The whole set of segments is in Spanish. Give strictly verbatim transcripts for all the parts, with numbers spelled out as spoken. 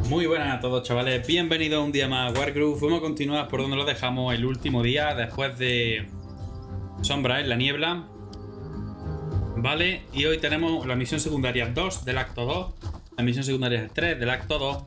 Muy buenas a todos, chavales, bienvenidos un día más a Wargroove. Vamos a continuar por donde lo dejamos el último día, después de Sombra en la niebla. Vale, y hoy tenemos la misión secundaria dos del acto dos, la misión secundaria tres del acto dos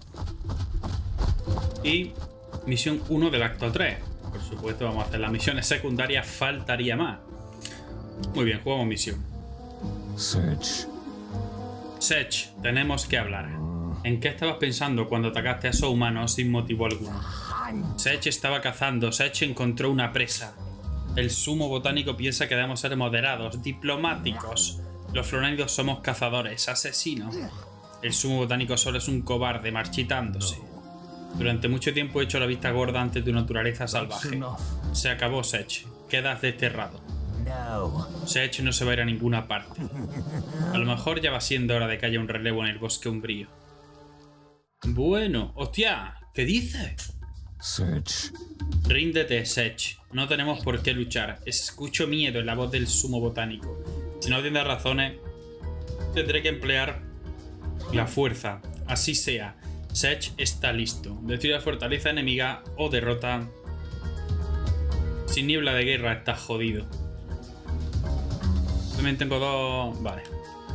y misión uno del acto tres. Por supuesto vamos a hacer las misiones secundarias, faltaría más. Muy bien, jugamos misión. Sedge. Sedge, tenemos que hablar. ¿En qué estabas pensando cuando atacaste a esos humanos sin motivo alguno? Sedge estaba cazando. Sedge encontró una presa. El sumo botánico piensa que debemos ser moderados, diplomáticos. Los floránidos somos cazadores, asesinos. El sumo botánico solo es un cobarde, marchitándose. Durante mucho tiempo he hecho la vista gorda ante tu naturaleza salvaje. Se acabó, Sedge. Quedas desterrado. Sedge no se va a ir a ninguna parte. A lo mejor ya va siendo hora de que haya un relevo en el bosque umbrío. Bueno, hostia, ¿qué dices? Sedge. Ríndete, Sedge. No tenemos por qué luchar. Escucho miedo en la voz del sumo botánico. Si no tienes razones, tendré que emplear la fuerza. Así sea. Sedge está listo. Destruye la fortaleza enemiga o derrota. Sin niebla de guerra estás jodido. También tengo dos... Vale.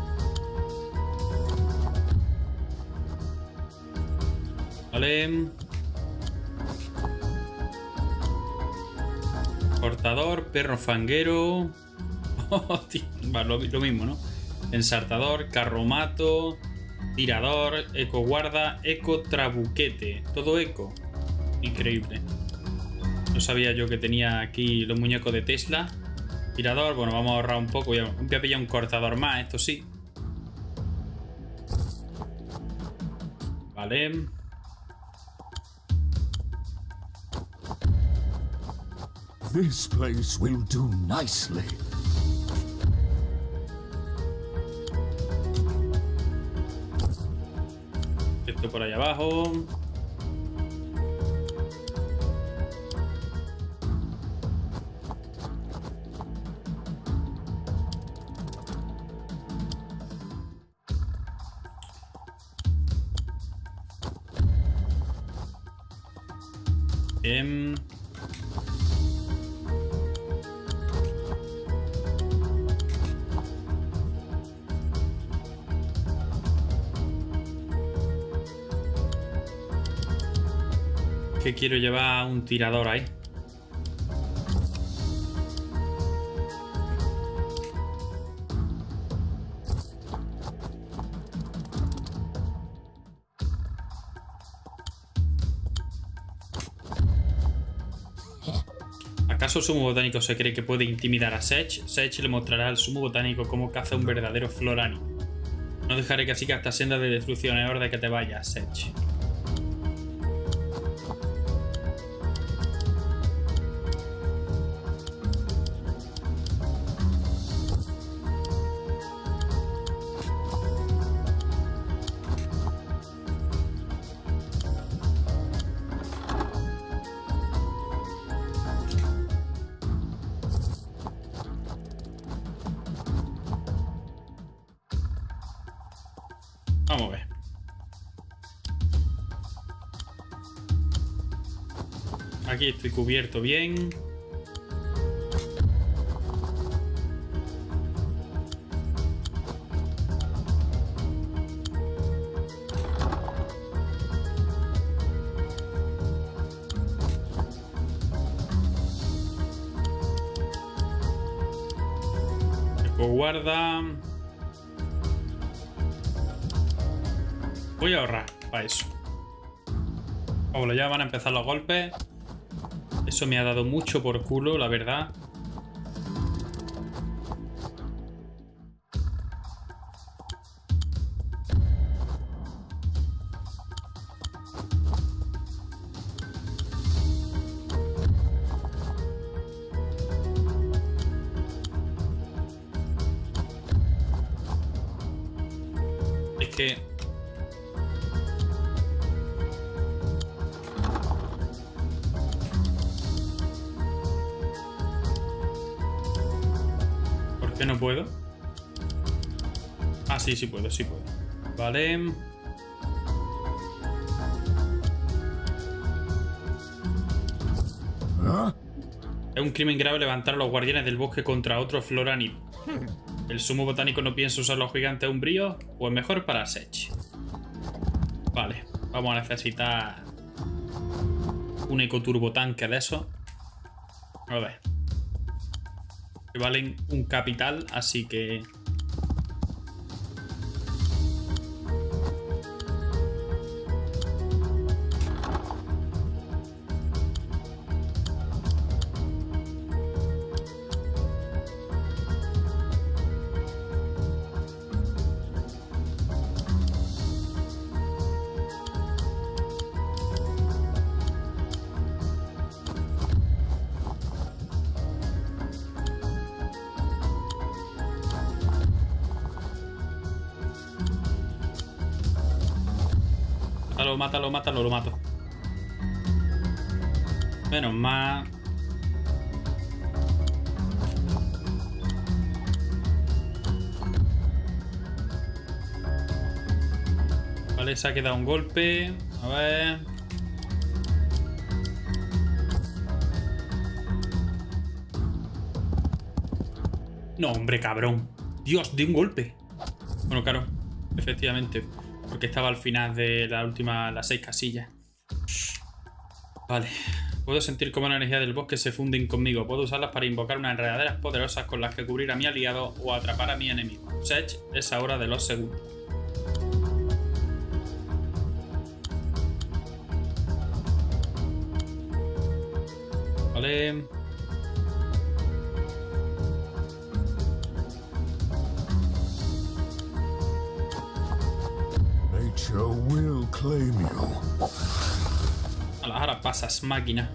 Vale. Cortador, perro fanguero. Oh, tío. Vale, lo, lo mismo, ¿no? Ensartador, carromato, tirador, eco guarda, eco trabuquete. Todo eco. Increíble. No sabía yo que tenía aquí los muñecos de Tesla. Tirador, bueno, vamos a ahorrar un poco. Voy a, voy a pillar un cortador más, esto sí. Vale. This place will do nicely. Esto por ahí abajo. Bien. Que quiero llevar un tirador ahí. ¿Acaso el sumo botánico se cree que puede intimidar a Sedge? Sedge le mostrará al sumo botánico cómo caza un verdadero floránico. No dejaré que siga esta senda de destrucción. Es hora de que te vayas, Sedge. Vamos a ver. Aquí estoy cubierto bien. Eco guarda. Voy a ahorrar para eso. Como ya van a empezar los golpes. Eso me ha dado mucho por culo, la verdad. Es que... ¿Que no puedo? Ah, sí, sí puedo, sí puedo. Vale. Huh? Es un crimen grave levantar a los guardianes del bosque contra otro floránido. ¿El sumo botánico no piensa usar los gigantes umbríos? Pues mejor para Sedge. Vale, vamos a necesitar un ecoturbotanque de esos. A ver. Que valen un capital, así que... Mátalo, mátalo, mátalo, lo mato. Menos mal. Vale, se ha quedado un golpe. A ver. No, hombre, cabrón. Dios, de un golpe. Bueno, claro, efectivamente. Porque estaba al final de la última, las seis casillas. Vale. Puedo sentir cómo la energía del bosque se funden conmigo. Puedo usarlas para invocar unas enredaderas poderosas con las que cubrir a mi aliado o atrapar a mi enemigo. Sedge es ahora de los segundos. Vale. Nature will claim you. Ahora pasas, máquina.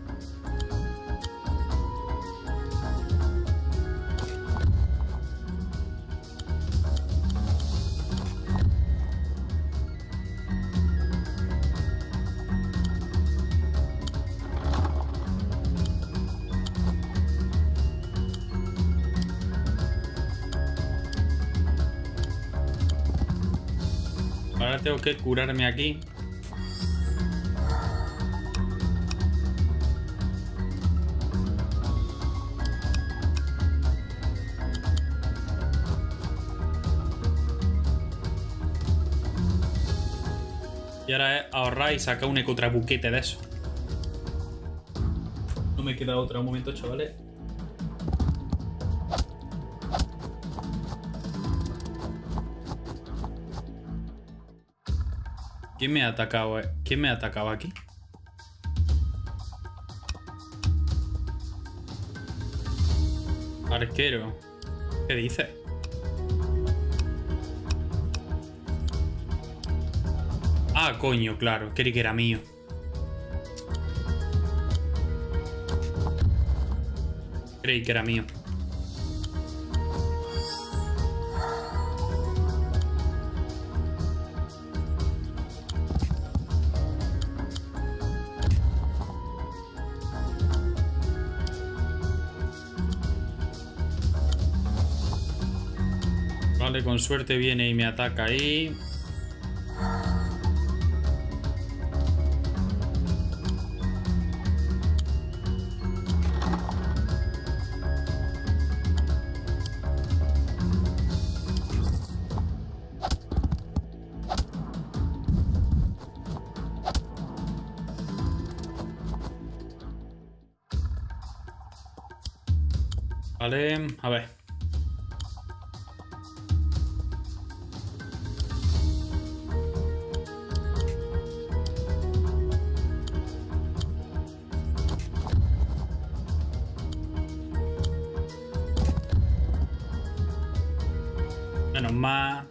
Ahora tengo que curarme aquí. Y ahora es ahorrar y sacar un ecotrabuquete de eso. No me queda otra. Un momento, chavales. ¿Quién me ha atacado? Eh? ¿Quién me ha atacado aquí? Arquero. ¿Qué dice? Ah, coño, claro. Creí que era mío. Creí que era mío. Vale, con suerte viene y me ataca ahí. Vale, a ver. Menos más.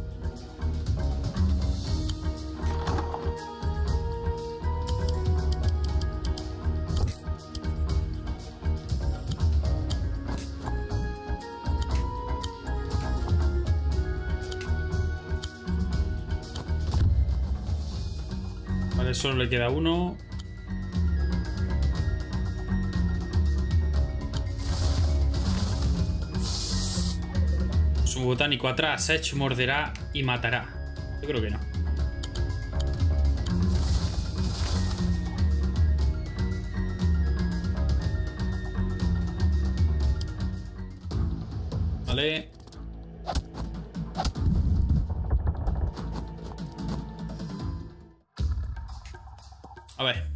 Vale, solo le queda uno. Su botánico atrás, Sedge morderá y matará. Yo creo que no. Vale. A ver.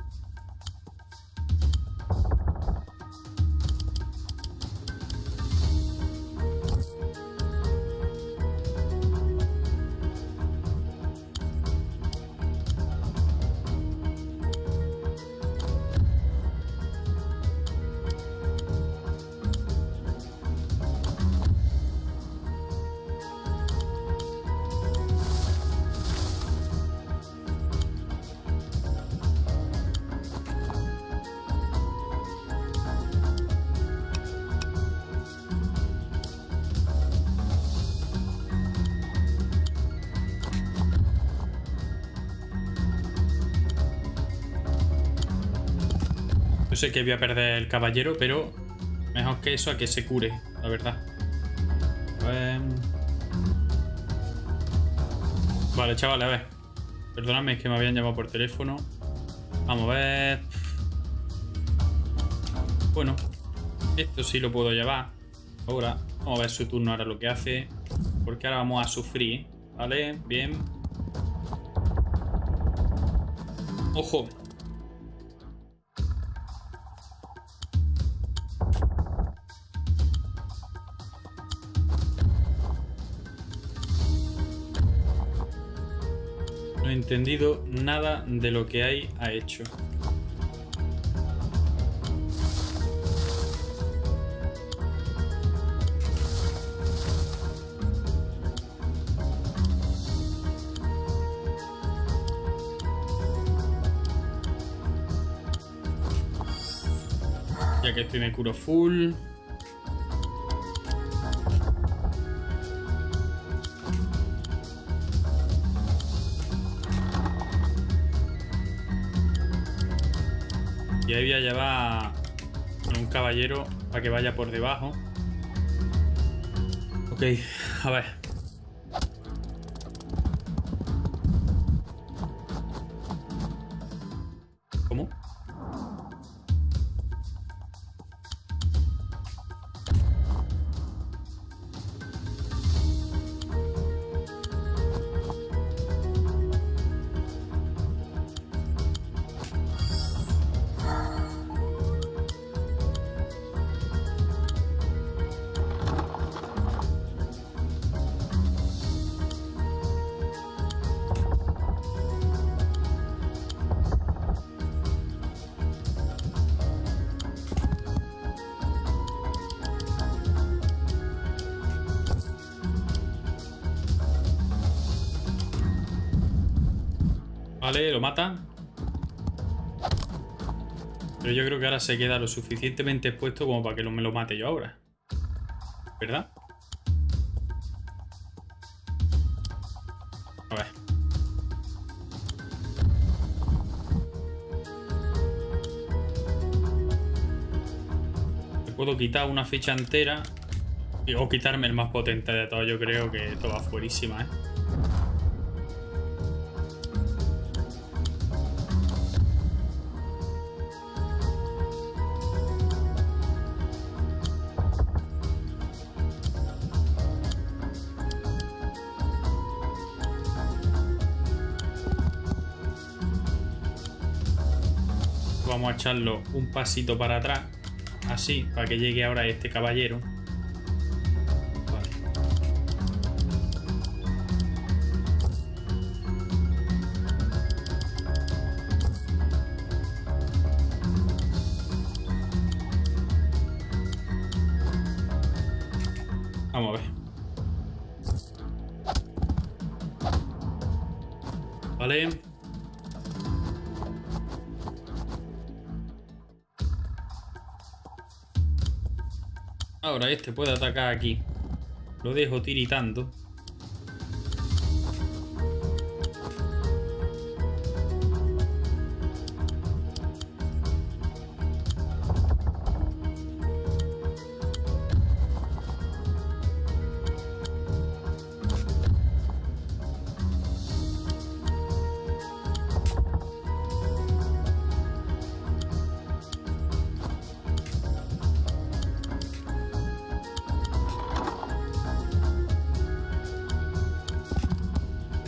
Yo sé que voy a perder el caballero, pero mejor que eso a que se cure, la verdad. A ver. Vale, chavales, a ver. Perdóname, es que me habían llamado por teléfono. Vamos a ver. Bueno, esto sí lo puedo llevar. Ahora, vamos a ver su turno ahora lo que hace. Porque ahora vamos a sufrir, ¿vale? Bien. Ojo. No he entendido nada de lo que hay ha hecho. Ya que estoy me curo full. Y ahí voy a llevar a un caballero para que vaya por debajo. Ok, a ver. ¿Cómo? Vale, lo mata. Pero yo creo que ahora se queda lo suficientemente expuesto como para que me lo mate yo ahora. ¿Verdad? A ver. Me puedo quitar una ficha entera o quitarme el más potente de todos. Yo creo que esto va fuerísima, ¿eh? Vamos a echarlo un pasito para atrás, así, para que llegue ahora este caballero. Vale. Vamos a ver. Vale. Ahora este puede atacar aquí. Lo dejo tiritando.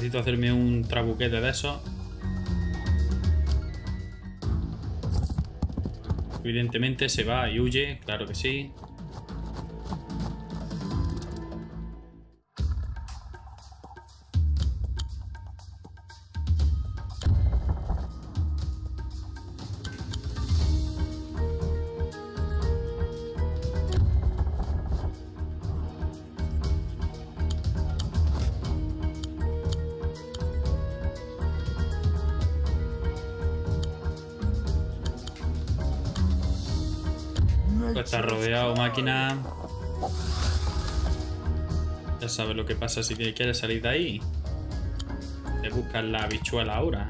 Necesito hacerme un trabuquete de esos. Evidentemente se va y huye, claro que sí. Está rodeado, máquina. Ya sabes lo que pasa si quieres salir de ahí. Te buscas la habichuela ahora.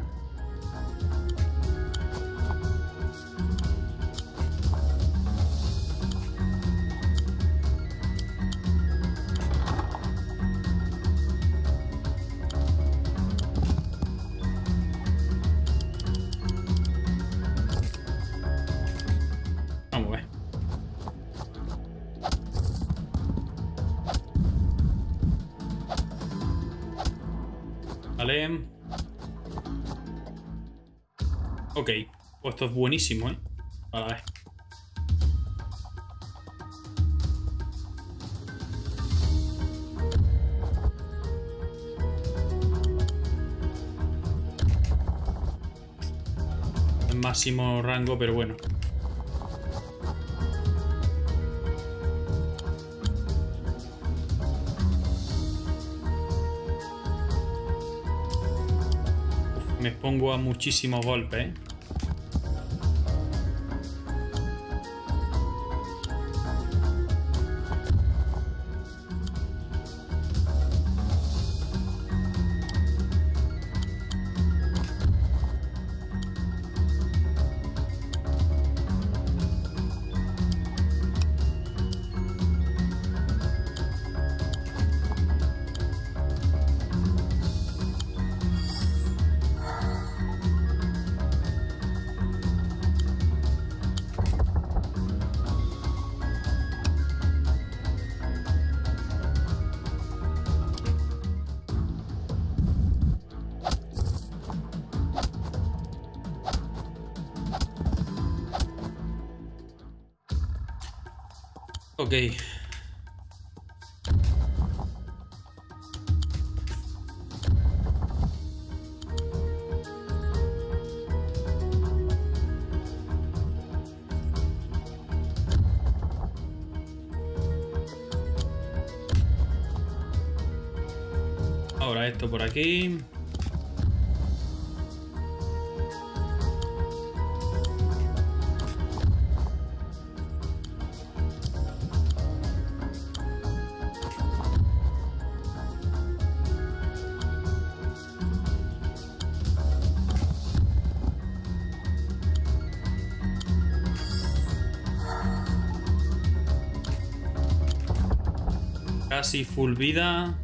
Vamos a ver. Vale. Ok. Pues esto es buenísimo, ¿eh? Vale, a ver. El máximo rango, pero bueno. Me expongo a muchísimos golpes, ¿eh? Ok. Ahora esto por aquí. Casi full vida.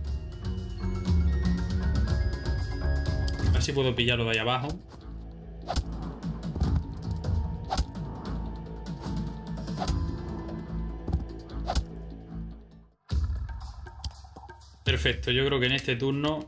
A ver si puedo pillarlo de ahí abajo. Perfecto, yo creo que en este turno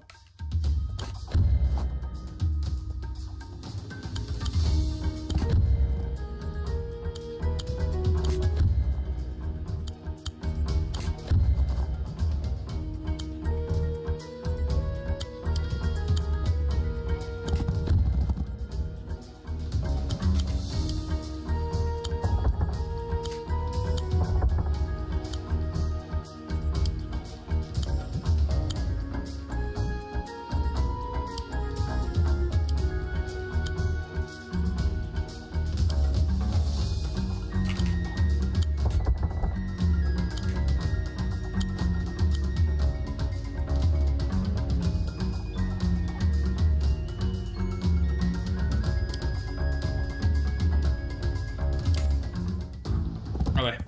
a ver.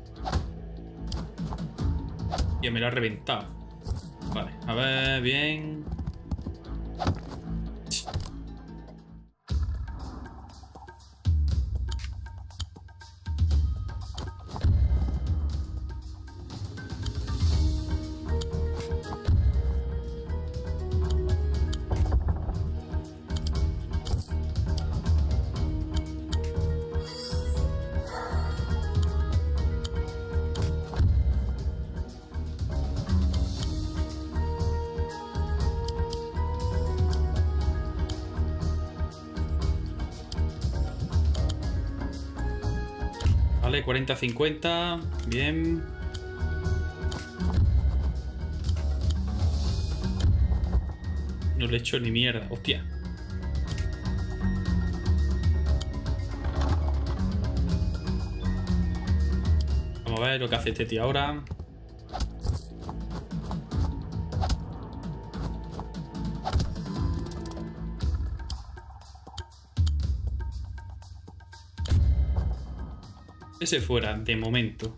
Ya me lo ha reventado. Vale, a ver, bien. Vale, cuarenta cincuenta. Bien. No le he hecho ni mierda. Hostia. Vamos a ver lo que hace este tío ahora. Ese fuera, de momento.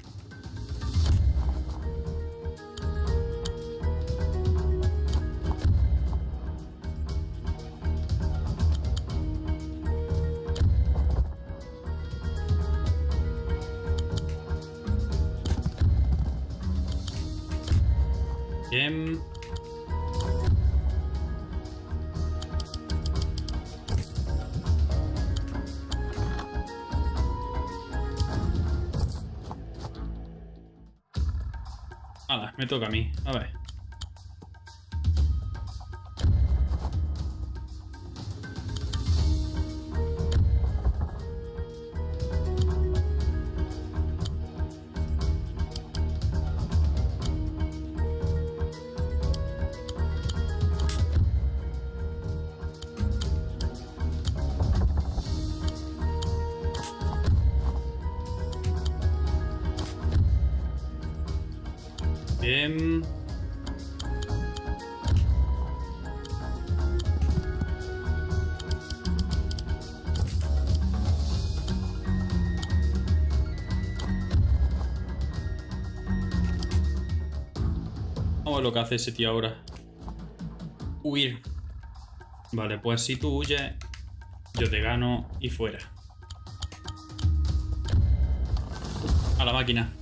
Bien. Hala, me toca a mí. A ver. Bien. Vamos a ver lo que hace ese tío ahora. Huir. Vale, pues si tú huyes, yo te gano y fuera. A la máquina.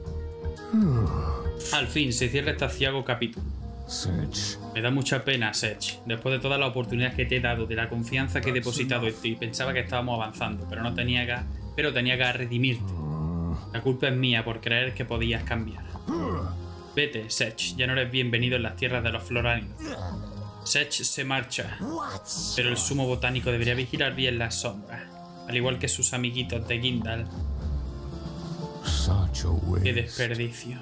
Al fin se cierra este aciago capítulo. Sedge. Me da mucha pena, Sedge. Después de todas las oportunidades que te he dado, de la confianza que he depositado en ti, pensaba que estábamos avanzando, pero no tenía que, pero tenía que redimirte. La culpa es mía por creer que podías cambiar. Vete, Sedge. Ya no eres bienvenido en las tierras de los floránidos. Sedge se marcha, pero el sumo botánico debería vigilar bien las sombras, al igual que sus amiguitos de Gindal. Such a waste. Qué desperdicio.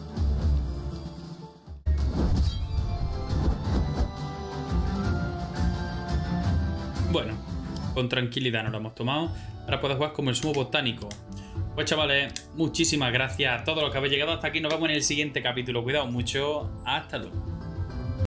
Bueno, con tranquilidad nos lo hemos tomado. Ahora puedo jugar como el sumo botánico. Pues chavales, muchísimas gracias a todos los que habéis llegado hasta aquí. Nos vemos en el siguiente capítulo. Cuidaos mucho. Hasta luego.